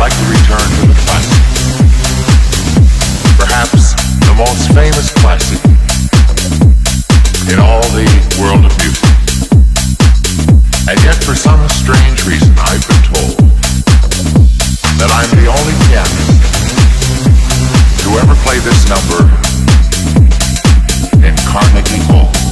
like to return to the classic. Perhaps the most famous classic in all the world of music. And yet for some strange reason I've been told that I'm the only pianist to ever play this number in Carnegie Hall.